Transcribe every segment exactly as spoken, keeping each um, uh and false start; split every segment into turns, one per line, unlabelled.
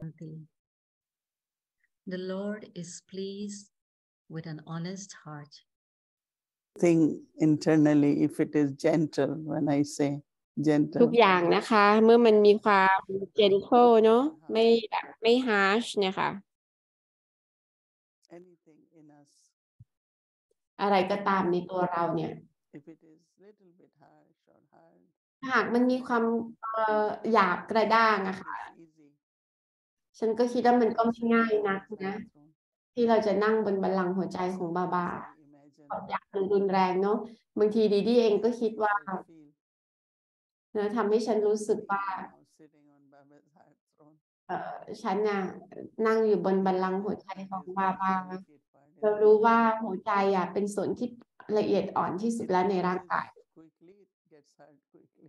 The Lord is pleased with an honest heart.
Think internally if it is gentle. When I say
ทุก
gentle,
อย่างนะคะเมื่อมันมีความ gentle เนอะไม่แบบไม่ harsh เนี่ยค่ะ
anything in us,
อะไรก็ตามในตัวเราเนี่ย
if it is little bit harsh or hard,
หากมันมีความเอ่อหยาบกระด้างอะค่ะ
it's easy.
ฉันก็คิดว่ามันก็ไม่ง่ายนักนะ
Throne.
ที่เราจะนั่งบนบัลลังก์หัวใจของบาบา
I imagine
ความอยากมันรุนแรงเนอะบางทีดีดีเองก็คิดว่า
I feel
นะทำให้ฉันรู้สึกว่า
now sitting on Baba's heart throne.
เอ่อฉันน่ะนั่งอยู่บนบัลลังก์หัวใจของบาบา
Delicate part in
เรา
the
รู้ว่าหัวใจอ่ะเป็นส่วนที่ละเอียดอ่อนที่สุด
It
แล้วในร่าง
hurts
กาย
quickly, it gets hurt quickly.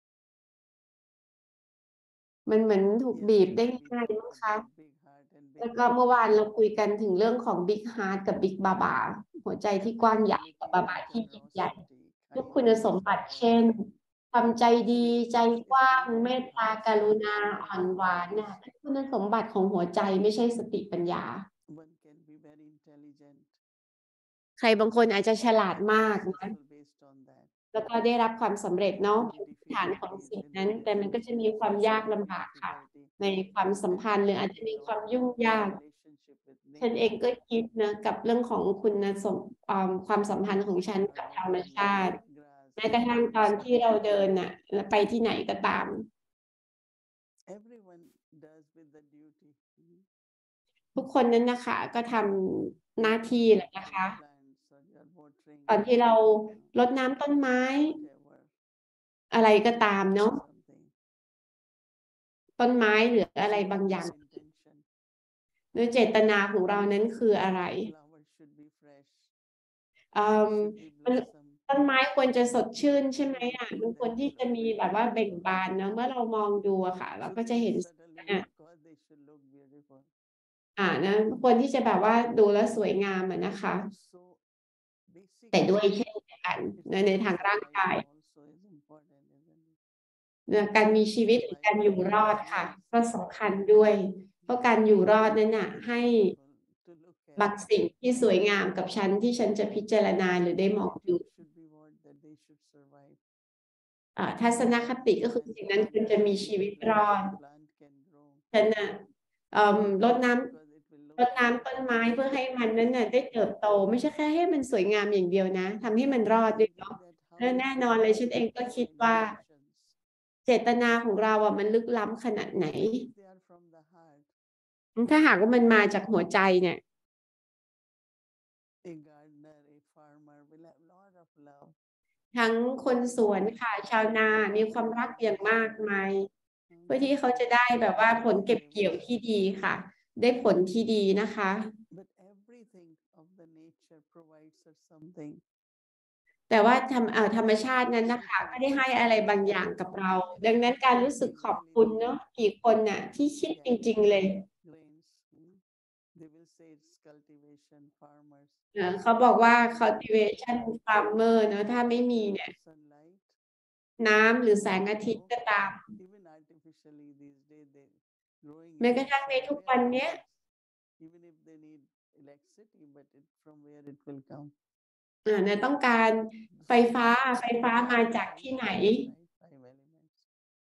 มันเหมือนถูก
Yes,
บีบ
we
ได้
we
ง่าย
talk
ๆมั้งคะ
about big heart and
แล้ว
big
ก็เมื่อ
heart.
วานเราคุยกันถึงเรื่องของ Big Heart กับ Big Baba หัวใจที่กว้างใหญ่กับ
Ability
บาบา
and
ที่ยิ่งใหญ่
generosity,
ทุกคุณสมบัติ
kindness,
เช่น ความใจดี ใจ
It's
กว้าง
not
เม
about
ตตา
us,
กรุ
it's
ณา
about
อ่อนหวาน
kindness.
น่ะเป็นคุณสมบัติของหัวใจไม่ใช่สติปัญญา
One can be very intelligent
ใครบางคนอาจจะฉลาด
and
มากนะ
successful based on that.
แล้วก็ได้รับความสำเร็จเนาะ
The
ฐานของ
difficulties
สิ่ง
in
นั้น
the
แต่มันก็จะมีความ
relationships,
ยาก
there's
ลำบากค่ะ
difficulty
ในความสัมพันธ์ หรืออาจจะมีความยุ่งยาก
relationship with
ฉันเอง
nature.
ก็คิดนะกับเรื่องของคุณสมอ่าความสัมพันธ์ของฉันกับธรรมชาติ แม้กระทั่งตอนที่เราเดินน่ะแล้วไปที่ไหนก็ตาม
Everyone does with the duty.
ทุกคนนั้นนะคะก็ทำหน้าที่แหละนะคะ
Plants or you're watering
ตอนที่เรารดน้ำต้นไม้
whatever,
อะไรก็ตามเนาะ
something.
ต้นไม้หรืออะไรบางอย่าง
Intention.
โดยเจตนาของเรานั้นคืออะไร
Flower should be fresh,
อืม
should be
มัน
blossom.
ต้นไม้ควรจะสดชื่นใช่ไหมอ่ะมันควรที่จะมีแบบว่าเบ่งบานเนอะเมื่อเรามองดูอะค่ะ เราก็จะเห็น
Certainly,
อ่ะ
of course, they should look beautiful.
อ่านะควรที่จะแบบว่าดูแล้วสวยงามอะนะคะ
So, basic
แต่ด้วยเช่นเดียวกันในในทางร่างกาย
also is important, isn't it?
เนี่ยการมีชีวิตหรือการอยู่รอดค่ะ ก็สำคัญด้วย เพราะการอยู่รอดนั้นน่ะให้
To look
บาง
at
สิ่งที่สวยงามกับฉันที่ฉันจะพิจารณาหรือได้มองดู
should be what that they should survive.
อ่าทัศนคติก็คือสิ่งนั้นควรจะมีชีวิตรอด
Plant can grow
ฉันน่ะเอ่อรดน้ำ
because it will
รดน้ำต้นไม้เพื่อให้มันนั้นน่ะได้เติบโต ไม่ใช่แค่ให้มันสวยงามอย่างเดียวนะทำให้มันรอดด้วยเนาะ และแน่นอนเลยฉันเองก็คิดว่า เจตนาของเราอ่ะมันลึกล้ำขนาดไหน
they are from the heart.
ถ้าหากว่ามันมาจากหัวใจเนี่ย
A gardener, a farmer will have a lot of love.
ทั้งคนสวนค่ะ ชาวนา มีความรักอย่างมากมายเพื่อที่เขาจะได้แบบว่าผลเก็บเกี่ยวที่ดีค่ะ ได้ผลที่ดีนะคะ
But everything of the nature provides us something.
แต่ว่าธรรมเอ่อธรรมชาตินั้นนะคะก็ได้ให้อะไรบางอย่างกับเรา ดังนั้นการรู้สึกขอบคุณเนาะกี่คนน่ะที่คิดจริงๆเลย
Grains, hmm? They will say it's cultivation, farmers.
เอ่อเขาบอกว่า cultivation farmer เนอะถ้าไม่มีเนี่ย
Sunlight,
น้ำหรือแสงอาทิตย์ก็ตาม
even artificially these days they growing.
แม้กระทั่งในทุกวันเนี้ย
Even if they need electricity, but it, from where it will come.
เอ่อเนี่ยต้องการไฟฟ้าไฟฟ้ามาจากที่ไหน
Five elements.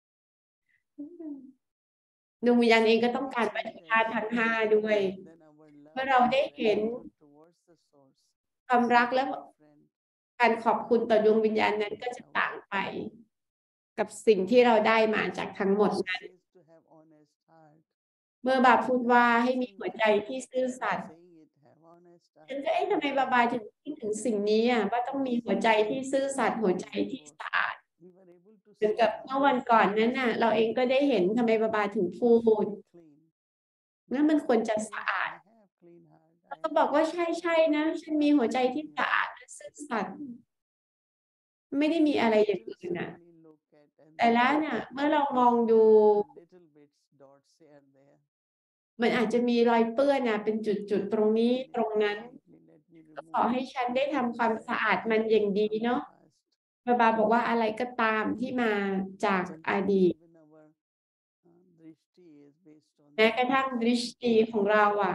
ดวงวิญญาณเองก็ต้องการวัตถุธาตุทั้งห้าด้วย
Then our love
เมื่อเราได้เห็น
towards the source.
ความรักและ
Different.
การขอบคุณต่อดวงวิญญาณนั้นก็จะต่างไป กับสิ่งที่เราได้มาจากทั้งหมดนั้น
Says to have honest heart.
เมื่อบาพูดว่าให้มีหัวใจที่ซื่อสัตย์
Saying it, have honest
ฉัน
heart.
ก็เอ๊ะทำไมบาบาถึงคิดถึงสิ่งนี้อ่ะว่าต้องมีหัวใจที่ซื่อสัตย์หัวใจที่สะอาด
We were able to
เหมือนกับ
see
เมื่อวันก่อนนั้นน่ะ เราเองก็ได้เห็นทำไมบาบาถึงพูด
clean.
นั่นมันควรจะสะอาด
I have clean heart.
เราก็บอกว่าใช่ใช่นะฉันมีหัวใจที่สะอาดและซื่อสัตย์ไม่ได้มีอะไรอย่างอื่นน่ะ
Certainly look at and
แต่แล้วเนี่ยเมื่อเรามองดู
little bits dots here and there.
มันอาจจะมีรอยเปื้อนนะเป็นจุดๆตรงนี้ตรงนั้น
Let me
ก็
remove
ขอให้ฉันได้ทำความสะอาดมันอย่างดีเนาะ บาบาบอกว่าอะไรก็ตามที่มาจากอดีต
Even our uh, drishti is based on
แม้กระทั่งดริชตีของเราอ่ะ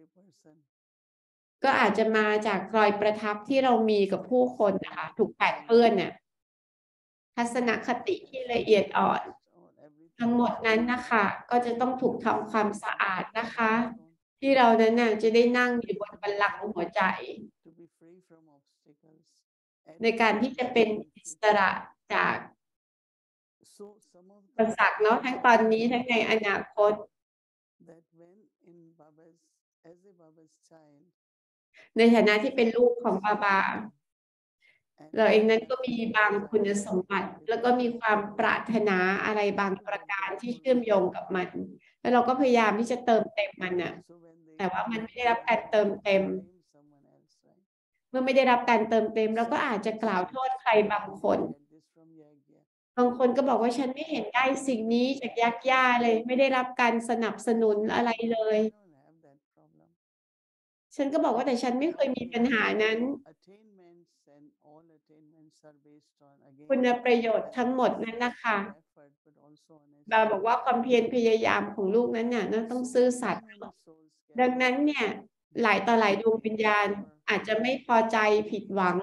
ก็อาจจะมาจากรอยประทับที่เรามีกับผู้คนนะคะถูกแปดเปื้อนเนี่ยทัศนคติที่ละเอียดอ่อนทั้งหมดนั้นนะคะก็จะต้องถูกทำความสะอาดนะคะ ที่เรานั้นน่ะจะได้นั่งอยู่บนบัลลังก์หัวใจ ในการที่จะเป็นอิสระจากอุปสรรคเนาะทั้งตอนนี้ทั้งในอนาคต ในฐานะที่เป็นลูกของบาบา เราเองนั้นก็มีบางคุณสมบัติ แล้วก็มีความปรารถนาอะไรบางประการที่เชื่อมโยงกับมัน แล้วเราก็พยายามที่จะเติมเต็มมันน่ะแต่ว่ามันไม่ได้รับการเติมเต็ม เมื่อไม่ได้รับการเติมเต็มเราก็อาจจะกล่าวโทษใครบางคน บางคนก็บอกว่าฉันไม่เห็นได้สิ่งนี้จากยักษ์ย่าเลย ไม่ได้รับการสนับสนุนอะไรเลย ฉันก็บอกว่าแต่ฉันไม่เคยมีปัญหานั้นคุณประโยชน์ทั้งหมดนั้นนะคะบาบอกว่าความเพียรพยายามของลูกนั้นน่ะต้องซื่อสัตย์ดังนั้นเนี่ยหลายต่อหลายดวงวิญญาณอาจจะไม่พอใจผิดหวัง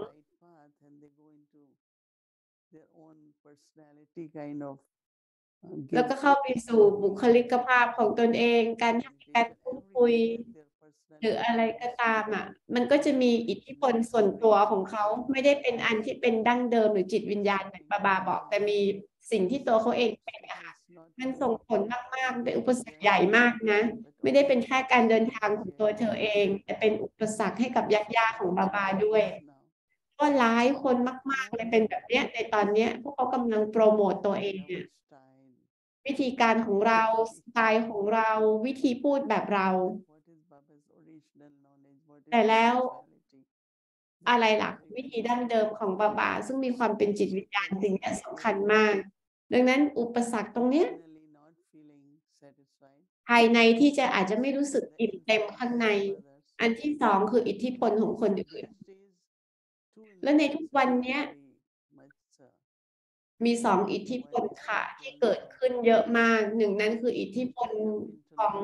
แล้วก็เข้าไปสู่บุคลิกภาพของตนเองการทำการพูดคุยหรืออะไรก็ตามอ่ะมันก็จะมีอิทธิพลส่วนตัวของเขาไม่ได้เป็นอันที่เป็นดั้งเดิมหรือจิตวิญญาณแบบบาบาบอกแต่มีสิ่งที่ตัวเขาเองเป็นค่ะมันส่งผลมากๆเป็นอุปสรรคใหญ่มากนะไม่ได้เป็นแค่การเดินทางของตัวเธอเองแต่เป็นอุปสรรคให้กับญาติๆของบาบาด้วยก็หลายคนมากๆเลยเป็นแบบเนี้ยในตอนเนี้ยพวกเขากำลังโปรโมตตัวเองเนี่ยวิธีการของเราสไตล์ของเราวิธีพูดแบบเราแต่แล้วอะไรล่ะวิธีดั้งเดิมของบาบาซึ่งมีความเป็นจิตวิญญาณสิ่งนี้สำคัญมากดังนั้นอุปสรรคตรงนี้ภายในที่จะอาจจะไม่รู้สึกอิ่มเต็มข้างในอันที่สองคืออิทธิพลของคนอื่นและในทุกวันนี้มีสองอิทธิพลค่ะที่เกิดขึ้นเยอะมากหนึ่งนั้นคืออิทธิพลของ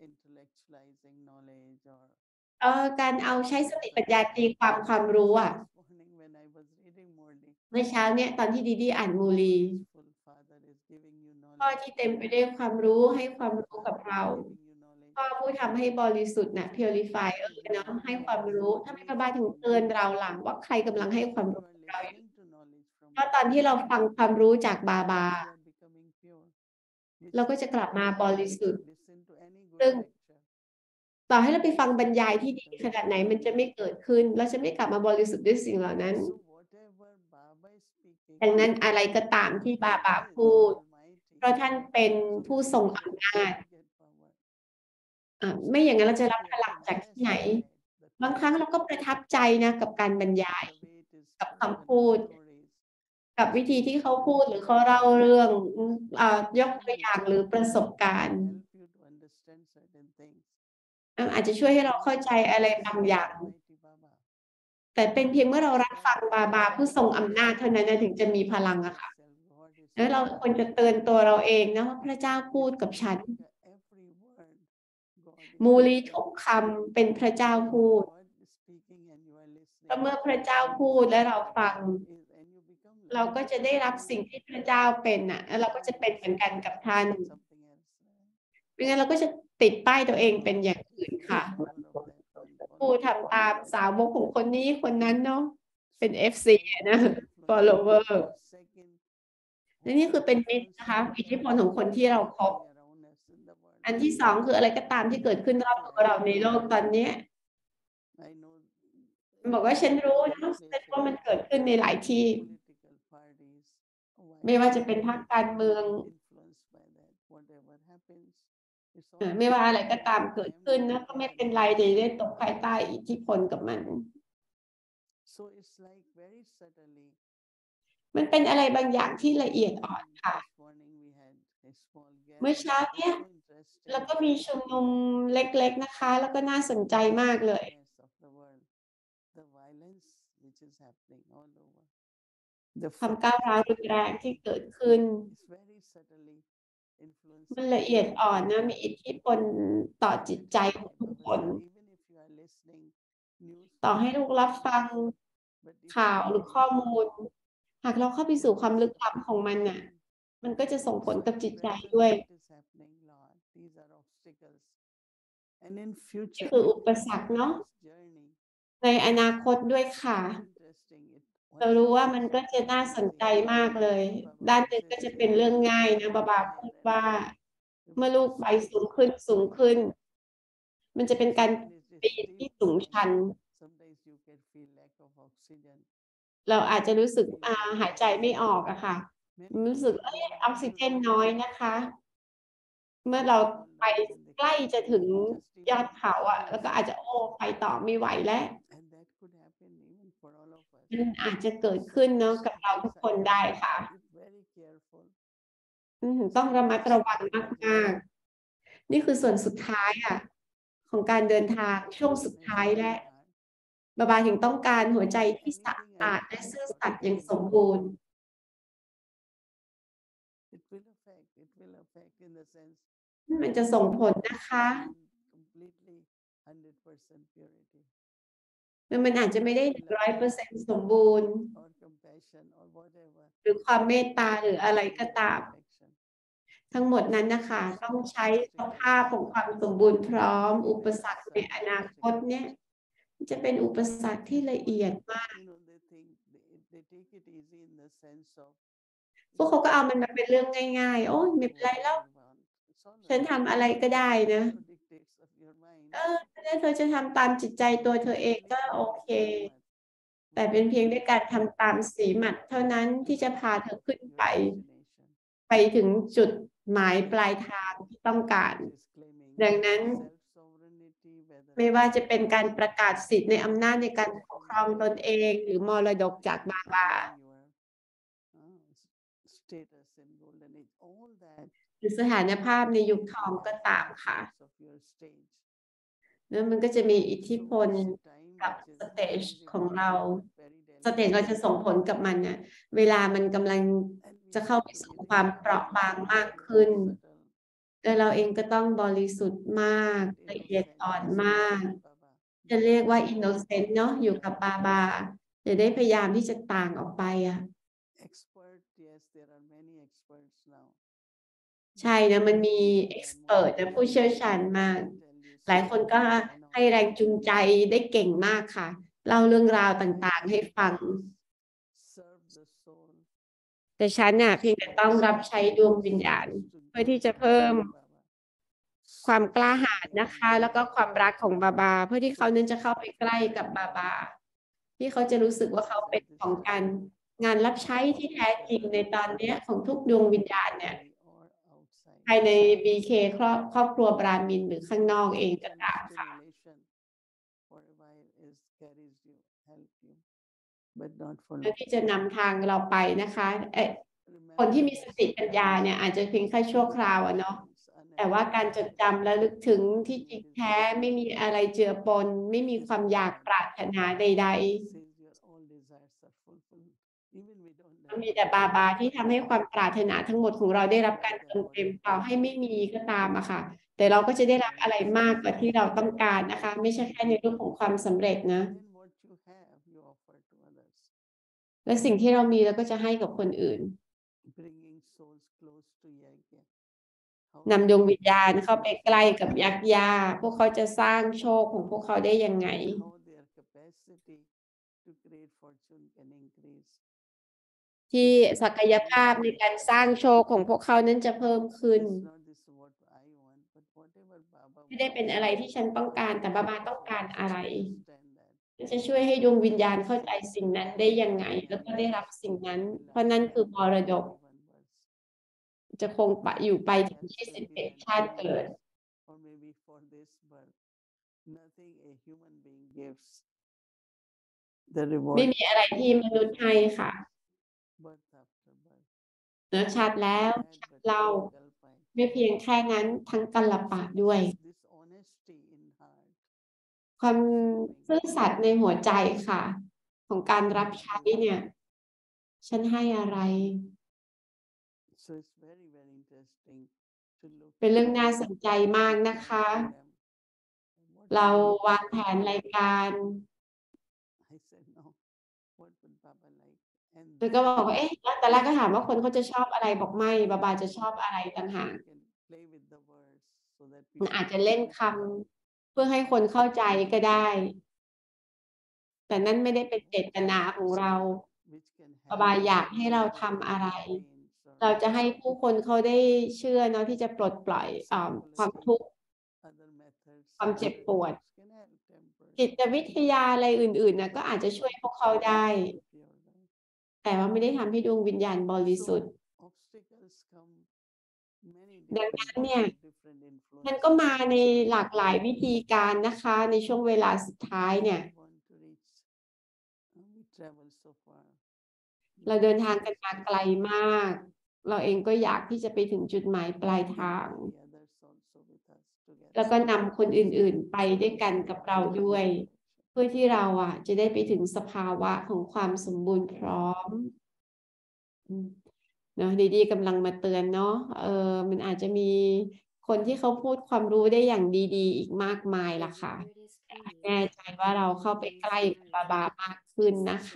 เอ่อการเอาใช้สติปัญญาตีความความรู้อ่ะเมื่อเช้าเนี่ยตอนที่ดีดีอ่านมูลีพ่อที่เต็มไปด้วยความรู้ให้ความรู้กับเราพ่อผู้ทำให้บริสุทธิ์นะ purify เออเนาะให้ความรู้ถ้าไม่พระบาถึงเตือนเราหลังว่าใครกำลังให้ความรู้เราอยู่เพราะตอนที่เราฟังความรู้จากบาบาเราก็จะกลับมาบริสุทธิ์ซึ่งต่อให้เราไปฟังบรรยายที่ดีขนาดไหนมันจะไม่เกิดขึ้นเราจะไม่กลับมาบริสุทธิ์ด้วยสิ่งเหล่านั้นดังนั้นอะไรก็ตามที่บาบาพูดเพราะท่านเป็นผู้ทรงอำนาจอ่าไม่อย่างนั้นเราจะรับพลังจากที่ไหนบางครั้งเราก็ประทับใจนะกับการบรรยายกับคำพูดกับวิธีที่เขาพูดหรือเขาเล่าเรื่องอ่ายกตัวอย่างหรือประสบการณ์อาจจะช่วยให้เราเข้าใจอะไรบางอย่างแต่เป็นเพียงเมื่อเรารับฟังบาบาผู้ทรงอำนาจเท่านั้นถึงจะมีพลังอะค่ะแล้วเราควรจะเตือนตัวเราเองนะว่าพระเจ้าพูดกับฉันมูลีทุกคำเป็นพระเจ้าพูดแล้วเมื่อพระเจ้าพูดและเราฟังเราก็จะได้รับสิ่งที่พระเจ้าเป็นน่ะแล้วเราก็จะเป็นเหมือนกันกับท่านไม่งั้นเราก็จะติดป้ายตัวเองเป็นอย่างอื่นค่ะผู้ทำตามสาวกของคนนี้คนนั้นเนาะเป็น เอฟ ซี นะ follower และนี่คือเป็นมิตรนะคะอิทธิพลของคนที่เราคบอันที่สองคืออะไรก็ตามที่เกิดขึ้นรอบตัวเราในโลกตอนนี้บอกว่าฉันรู้นะว่ามันเกิดขึ้นในหลายที่ไม่ว่าจะเป็นพรรคการเมืองไม่ว่าอะไรก็ตามเกิดขึ้นนะก็ไม่เป็นไรเดี๋ยวได้ตกภายใต้อิทธิพลกับมันมันเป็นอะไรบางอย่างที่ละเอียดอ่อนค่ะเมื่อเช้าเนี่ยแล้วก็มีชุมนุมเล็กๆนะคะแล้วก็น่าสนใจมากเลยความก้าวร้าวรุนแรงที่เกิดขึ้น
influence
มันละเอียดอ่อนนะมีอิทธิพลต่อจิตใจของทุกคน
even if you are listening news
ต่อให้ลูกรับฟัง
but if
ข่าว
you
หรือ
are
ข้อมูล หากเราเข้าไปสู่ความลึกลับ
listening
ของมันน่ะ มันก็จะส่งผลกับจิตใจ
present
ด้วย
what is happening, Lord. These are obstacles. And in
นี่
future,
คืออุปสรรคเนาะ
this journey
ในอนาคตด้วยค่ะ
interesting. It
เรา
one
รู้ว่า
side
มัน
is
ก็จะ น่า
very
สนใจ
easy.
มากเลย
Baba
ด้านหนึ่ง
says
ก็จะ
you
เป็นเรื่อง
have
ง่าย นะ
to
บาบา
here
พูด
and
ว่า
there.
เมื่อลูกไปสูงขึ้น สูงขึ้น มันจะเป็นการ
Sometimes it
ปี
is
น ที่
steep
สูง
and
ชัน
sometimes you can feel lack of oxygen.
เราอาจจะรู้สึก
Feel
อ่า
very
หายใจไม่ออกอะค่ะ
Many
รู้สึก
people
เอ๊ะ
they
ออกซิ
want
เจ
to
น
reach
น้อย
the
นะคะ
top.
เมื่อเรา
Hold
ไป
on and they
ใกล้
can't
จะ
do
ถึง
just
ยอ
even
ดเขาอะ
push
แล้วก็อาจจะ โอ้ ไปต่อไม่ไหวแล้ว
and that could happen even for all of us.
มันอาจจะเกิดขึ้นเนาะ กับเราทุกคนได้ค่ะ
Be very careful.
อืม ต้องระมัดระวังมาก ๆ นี่คือส่วนสุดท้ายอะ ของการเดินทาง ช่วงสุดท้ายและ บาบาถึงต้องการหัวใจที่สะอาดและซื่อสัตย์อย่างสมบูรณ์
It will affect. It will affect in the sense
มันจะส่งผลนะคะ
completely one hundred percent purity
มันอาจจะไม่ได้ หนึ่งร้อยเปอร์เซ็นต์ สมบูรณ์
or compassion or whatever.
หรือความเมตตา หรืออะไรก็ตาม
Perfection.
ทั้งหมดนั้นน่ะค่ะ ต้องใช้สภาพของความสมบูรณ์พร้อม อุปสรรคในอนาคตเนี่ย จะเป็นอุปสรรคที่ละเอียดมาก
You know, they think they, they take it easy in the sense of
พวกเขาก็เอามันมาเป็นเรื่องง่าย ๆ โอ๊ย ไม่เป็นไรแล้ว ฉันทำอะไรก็ได้นะ
follow dictates of your mind.
เออ แล้วเธอจะทำตามจิตใจตัวเธอเองก็โอเค แต่เป็นเพียงด้วยการทำตามสีหมัดเท่านั้นที่จะพาเธอขึ้นไป ไปถึงจุดหมายปลายทางที่ต้องการ ดังนั้น ไม่ว่าจะเป็นการประกาศสิทธิ์ในอำนาจในการปกครองตนเอง หรือมรดกจากบาบา
status in golden age, all that
หรือสถานภาพในยุคทองก็ตามค่ะ
of your stage.
แล้วมันก็จะมีอิทธิพลกับสเตจของเรา สเตจเราจะส่งผลกับมันเนี่ย เวลามันกำลังจะเข้าไปสู่ความเปราะบางมากขึ้น และเราเองก็ต้องบริสุทธิ์มาก ละเอียดอ่อนมาก จะเรียกว่า innocent เนาะ อยู่กับบาบา จะได้พยายามที่จะต่างออกไปอะ
Expert, yes, there are many experts now.
ใช่นะ มันมี expert นะ ผู้เชี่ยวชาญมาก หลายคนก็ให้แรงจูงใจได้เก่งมากค่ะ เล่าเรื่องราวต่าง ๆ ให้ฟัง
Serve the soul.
แต่ฉันน่ะเพียงแต่ต้องรับใช้ดวงวิญญาณ เพื่อที่จะเพิ่มความกล้าหาญนะคะ แล้วก็ความรักของบาบา เพื่อที่เขานั้นจะเข้าไปใกล้กับบาบา ที่เขาจะรู้สึกว่าเขาเป็นของกัน งานรับใช้ที่แท้จริงในตอนเนี้ยของทุกดวงวิญญาณเนี่ย ภายใน บี เค ครอบครอบครัวบราหมินหรือข้างนอกเองก็ตามค่ะ
For a while is carries you, help you, but not for
เพื่อ
long.
ที่จะนำทางเราไปนะคะเอ่อคนที่มีสติปัญญาเนี่ยอาจจะเพียงแค่ชั่วคราวอะเนาะ แต่ว่าการจดจำและลึกถึงที่จริงแท้ไม่มีอะไรเจือปน ไม่มีความอยากปรารถนาใด ๆ มีแต่บาบาที่ทำให้ความปรารถนาทั้งหมดของเราได้รับการเติมเต็มต่อให้ไม่มีก็ตามอะค่ะ แต่เราก็จะได้รับอะไรมากกว่าที่เราต้องการนะคะ ไม่ใช่แค่ในเรื่องของความสำเร็จนะ และสิ่งที่เรามีเราก็จะให้กับคนอื่น นำดวงวิญญาณเข้าไปใกล้กับยักษ์ย่า พวกเขาจะสร้างโชคของพวกเขาได้ยังไง ที่ศักยภาพในการสร้างโชคของพวกเขานั้นจะเพิ่มขึ้น ไม่ได้เป็นอะไรที่ฉันต้องการ แต่บาบาต้องการอะไร จะช่วยให้ดวงวิญญาณเข้าใจสิ่งนั้นได้ยังไง แล้วก็ได้รับสิ่งนั้น เพราะนั่นคือมรดก จะคงไปอยู่ไปถึงยี่สิบเอ็ดชาติเกิด ไม่มีอะไรที่มนุษย์ให้ค่ะเนื้อชาติแล้วชาติเล่าไม่เพียงแค่นั้นทั้งกัลปะด้วย ความซื่อสัตย์ในหัวใจค่ะ ของการรับใช้เนี่ย ฉันให้อะไร
to look
เป็นเรื่อง
at
น่าสนใจมาก
and
นะคะ
ask them, "What
เรา
would Papa
วางแผน
like?"
รายการ
I said, "No. What would Papa like?" And
แล้วก็
then
บอกว่า เอ๊ะ แล้วตอนแรกก็ถามว่าคนเขาจะชอบอะไร บอกไม่ บาบาจะชอบอะไรต่างหาก
you can play with the words so that
มัน
people
อาจจะเล่นค
understand.
ำ เพื่อให้คนเข้าใจก็ได้ แต่นั่นไม่ได้เป็น
What
เจตนาของเรา
which can
บาบา
help
อยาก
them
ให้เรา
with
ทำอะไร
their pains or
เราจะให้ผู้คนเขาได้เชื่อเนาะ ที่จะปลดปล่อย อ่า ความทุกข์
other methods,
ความเจ็บ
other
ปวด
methods can help temporarily.
จิตวิทยาอะไรอื่น ๆ น่ะ ก็อาจจะช่วยพวกเขาได้
Pure life.
แต่ว่าไม่ได้ทำให้ดวงวิญญาณบริสุทธิ์
So obstacles come many
ดัง
different
นั้นเนี่ย
ways, different
มันก็มา
influences.
ในหลากหลายวิธีการนะคะ ในช่วงเวลาสุดท้ายเนี่ย
We want to reach, uh, we travel so far.
เราเดินทางกันมาไกลมาก เราเองก็อยากที่จะไปถึงจุดหมายปลายทาง
The others also with us together.
แล้วก็นำคนอื่น ๆ ไปด้วยกันกับเราด้วย เพื่อที่เราอะจะได้ไปถึงสภาวะของความสมบูรณ์พร้อม อืม เนาะ ดี ๆ กำลังมาเตือนเนาะ เออ มันอาจจะมีคนที่เขาพูดความรู้ได้อย่างดี ๆ อีกมากมายล่ะค่ะ แต่ให้แน่ใจว่าเราเข้าไปใกล้กับบาบามากขึ้นนะคะ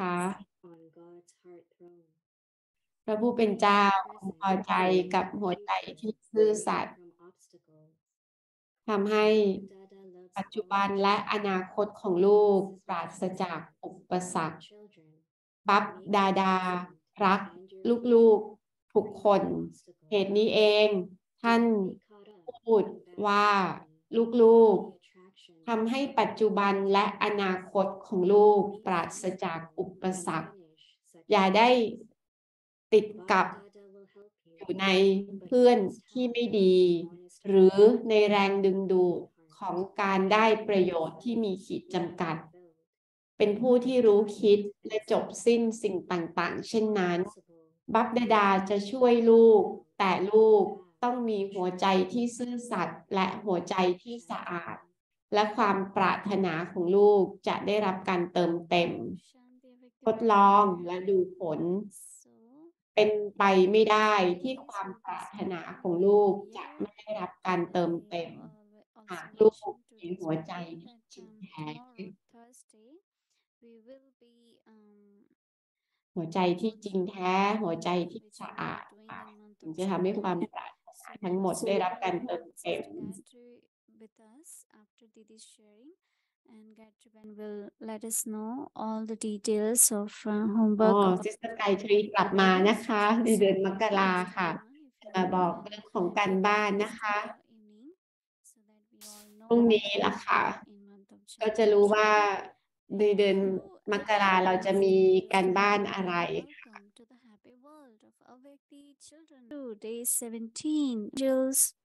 พระผู้เป็นเจ้าทรงพอใจกับหัวใจที่ซื่อสัตย์ ทำให้ปัจจุบันและอนาคตของลูกปราศจากอุปสรรค บัพดาดา รักลูก ๆ ทุกคน เหตุนี้เอง ท่านพูดว่าลูก ๆ ทำให้ปัจจุบันและอนาคตของลูกปราศจากอุปสรรค อย่าได้ติดกับอยู่ในเพื่อนที่ไม่ดี หรือในแรงดึงดูดของการได้ประโยชน์ที่มีขีดจำกัด เป็นผู้ที่รู้คิดและจบสิ้นสิ่งต่าง ๆ เช่นนั้น บัพดาดาจะช่วยลูก แต่ลูกต้องมีหัวใจที่ซื่อสัตย์และหัวใจที่สะอาด และความปรารถนาของลูกจะได้รับการเติมเต็ม ทดลองและดูผล เป็นไปไม่ได้ที่ความปรารถนาของลูกจะไม่ได้รับการเติมเต็ม หากลูกมีหัวใจที่จริงแท้ หัวใจที่จริงแท้ หัวใจที่สะอาดค่ะ ถึงจะทำให้ความปรารถนาทั้งหมดได้รับการเติมเต็ม
with us after Didi's sharing, and Gayatri will let us know all the details of uh,
อ๋อ
homework.
ซิสเตอร์ไกทรีกลับมานะคะ ในเดือนมกราค่ะ มาบอกเรื่องของการบ้านนะคะ พรุ่งนี้ล่ะค่ะ ก็จะรู้ว่าในเดือนมกราเราจะมีการบ้านอะไรค่ะ
Welcome to the happy world of Awake the Children. Day seventeen. Angels